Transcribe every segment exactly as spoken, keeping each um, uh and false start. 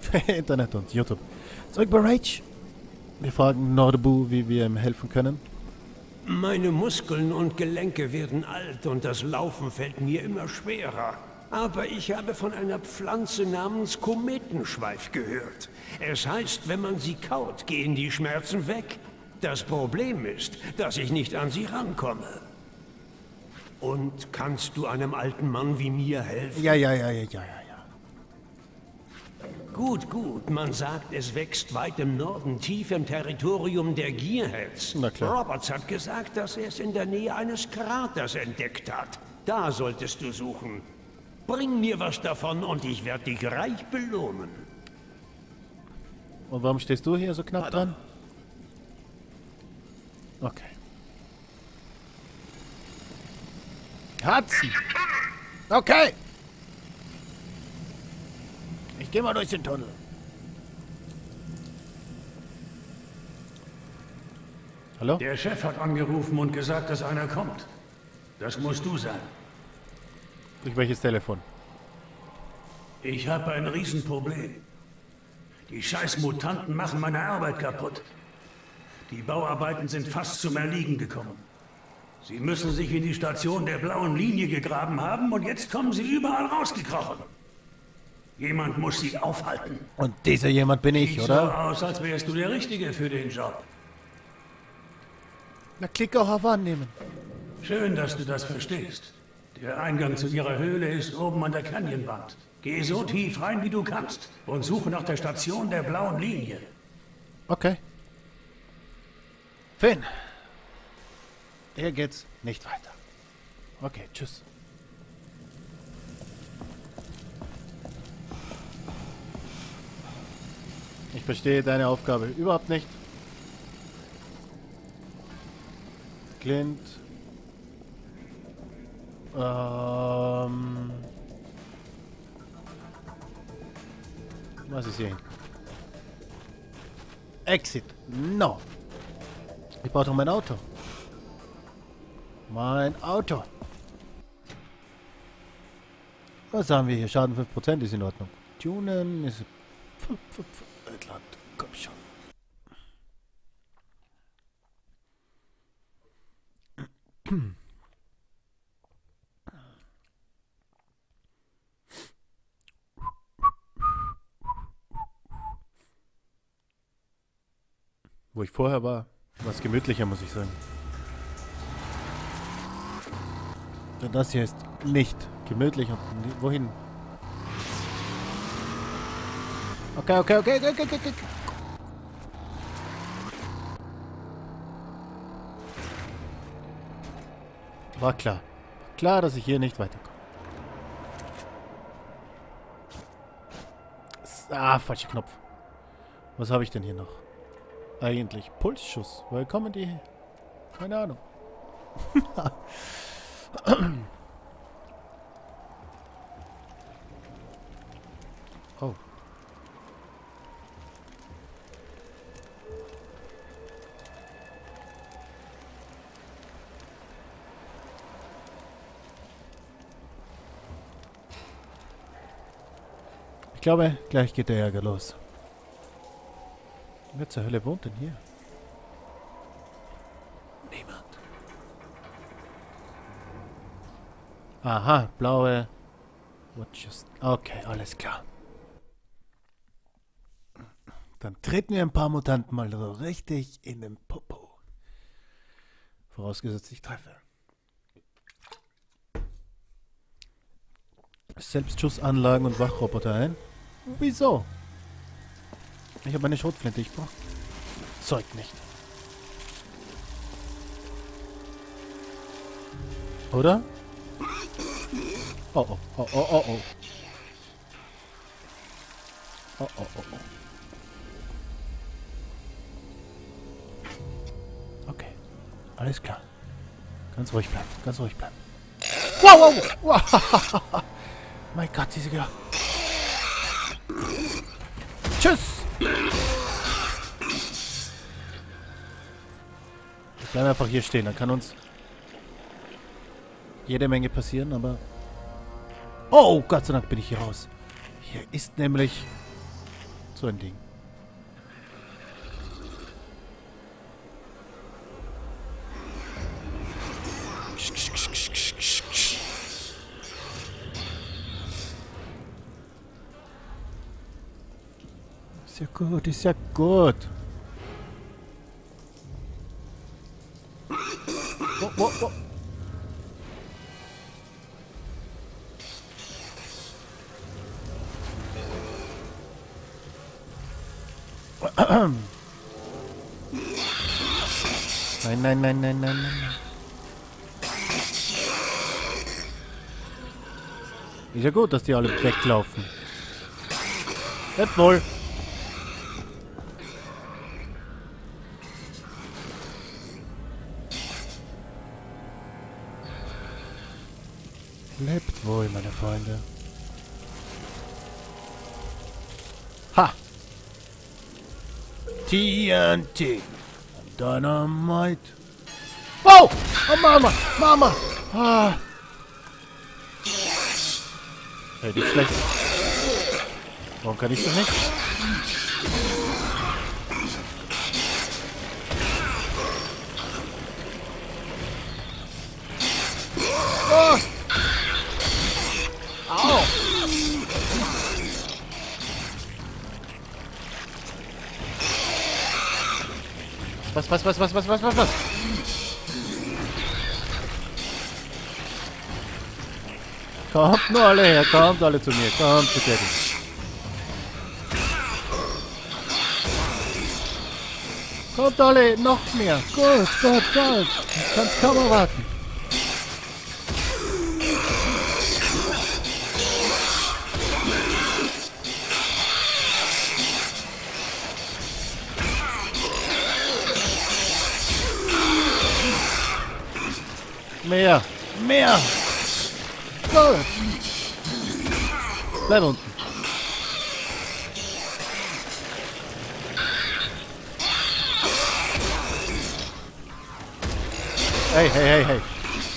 Internet und YouTube. Zurück bei Rage. Wir fragen Nordebu, wie wir ihm helfen können. Meine Muskeln und Gelenke werden alt und das Laufen fällt mir immer schwerer. Aber ich habe von einer Pflanze namens Kometenschweif gehört. Es heißt, wenn man sie kaut, gehen die Schmerzen weg. Das Problem ist, dass ich nicht an sie rankomme. Und kannst du einem alten Mann wie mir helfen? Ja, ja, ja, ja, ja, ja. Gut, gut. Man sagt, es wächst weit im Norden, tief im Territorium der Gearheads. Na klar. Roberts hat gesagt, dass er es in der Nähe eines Kraters entdeckt hat. Da solltest du suchen. Bring mir was davon und ich werde dich reich belohnen. Und warum stehst du hier so knapp dran? Okay. Hudson! Okay! Ich geh mal durch den Tunnel. Hallo? Der Chef hat angerufen und gesagt, dass einer kommt. Das musst du sein. Durch welches Telefon? Ich habe ein Riesenproblem. Die scheiß Mutanten machen meine Arbeit kaputt. Die Bauarbeiten sind fast zum Erliegen gekommen. Sie müssen sich in die Station der blauen Linie gegraben haben und jetzt kommen sie überall rausgekrochen. Jemand muss sie aufhalten. Und dieser jemand bin ich, Sieht oder? so aus, als wärst du der Richtige für den Job. Na, klick auch auf Annehmen. Schön, dass du das verstehst. Der Eingang zu ihrer Höhle ist oben an der Canyonwand. Geh so tief rein, wie du kannst und suche nach der Station der blauen Linie. Okay. Finn. Hier geht's nicht weiter. Okay, tschüss. Ich verstehe deine Aufgabe überhaupt nicht. Clint. Ähm. Was ist hier? Exit. No. Ich brauche doch mein Auto. Mein Auto. Was haben wir hier? Schaden fünf Prozent ist in Ordnung. Tunen ist... Land. Komm schon. Wo ich vorher war, war es gemütlicher, muss ich sagen. Und das hier ist nicht gemütlich. Und wohin? Okay, okay, okay, okay, okay, okay. War klar. Klar, dass ich hier nicht weiterkomme. Ah, falscher Knopf. Was habe ich denn hier noch? Eigentlich Pulsschuss. Woher kommen die? Keine Ahnung. Oh. Ich glaube, gleich geht der Ärger los. Wer zur Hölle wohnt denn hier? Niemand. Aha, blaue... What just... Okay, alles klar. Dann treten wir ein paar Mutanten mal so richtig in den Popo. Vorausgesetzt, ich treffe. Selbstschussanlagen und Wachroboter ein. Wieso? Ich habe eine Schrotflinte, ich brauche Zeug nicht. Oder? Oh oh, oh oh, oh oh. Oh oh, oh oh. Okay, alles klar. Ganz ruhig bleiben, ganz ruhig bleiben. Wow, wow, wow. Mein Gott, diese Gehör. Tschüss! Ich bleibe einfach hier stehen, dann kann uns jede Menge passieren, aber... Oh, Gott sei Dank bin ich hier raus. Hier ist nämlich So ein Ding. Ist ja gut, ist ja gut. Oh, oh, oh. Nein, nein, nein, nein, nein, nein. Ist ja gut, dass die alle weglaufen. Lebt wohl. Lebt wohl, meine Freunde. Ha! T N T. Dynamite. Oh! Oh, Mama! Mama! Ah! Hey, die ist schlecht. Warum kann ich das nicht? Oh! Au! Was, was, was, was, was, was, was, was? Kommt nur alle her, kommt alle zu mir, kommt zu Daddy. Kommt alle, noch mehr. Gut, gut, gut. Ich kann's kaum erwarten. Mehr, mehr. Gut. Bleib unten. Hey, hey, hey, hey.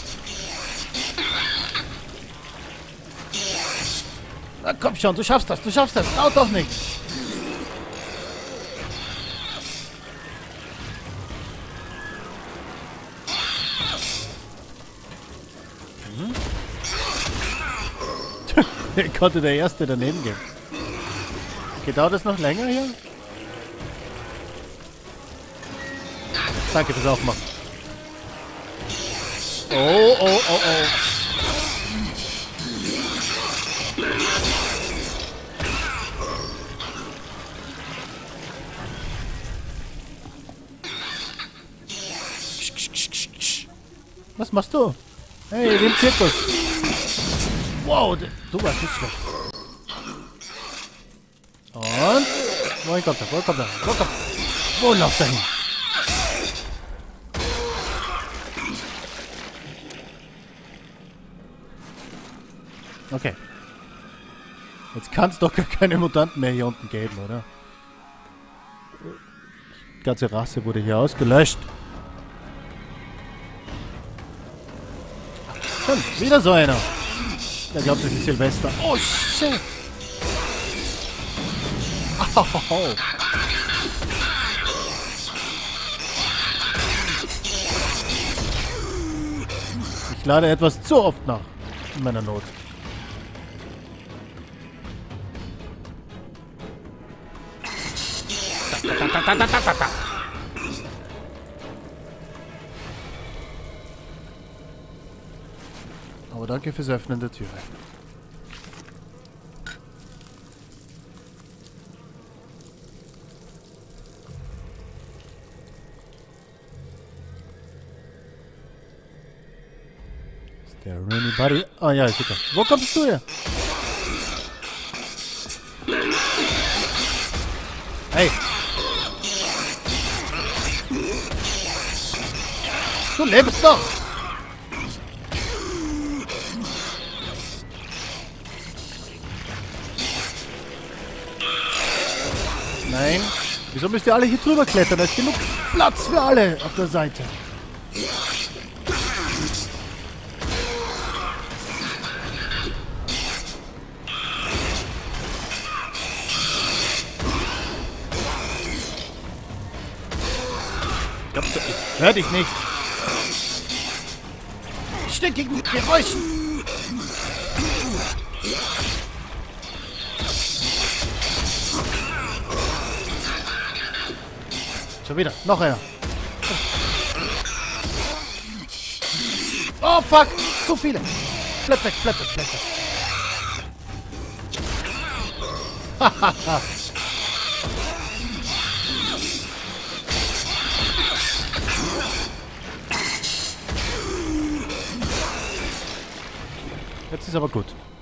Na komm schon, du schaffst das, du schaffst das. Laut doch nicht. Hm? Konnte der Erste daneben gehen. Okay, dauert das noch länger hier? Danke fürs Aufmachen. Oh, oh, oh, oh. Was machst du? Hey, wie im Zirkus. Wow, du warst nicht schlecht. Und? Wohin kommt er? Wo kommt er? Wo kommt er? Wo läuft er hin? Okay. Jetzt kann es doch gar keine Mutanten mehr hier unten geben, oder? Die ganze Rasse wurde hier ausgelöscht. Schon, wieder so einer. Der glaubt, das ist Silvester. Oh, shit. Oh. Ich lade etwas zu oft nach in meiner Not. Da, da, da, da, da, da. Aber danke fürs Öffnen der Türe. Ist der anybody? Ah ja, ist super. Wo kommst du her? Hey! Du lebst doch! Nein. Wieso müsst ihr alle hier drüber klettern? Da ist genug Platz für alle auf der Seite. Glaubst du, ich hör dich nicht. Stinkigen Geräuschen. Schon wieder. Noch einer. Oh, fuck. Zu viele. Bleib weg, bleib weg, bleib weg. Hahaha. Jetzt ist aber gut.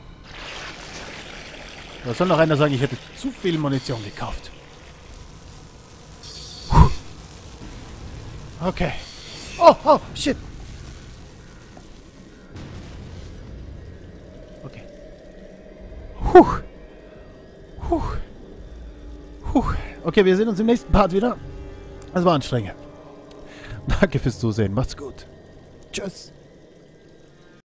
Da soll noch einer sagen, ich hätte zu viel Munition gekauft. Puh. Okay. Oh, oh, shit. Okay. Puh. Puh. Puh. Okay, wir sehen uns im nächsten Part wieder. Das war anstrengend. Danke fürs Zusehen. Macht's gut. Tschüss.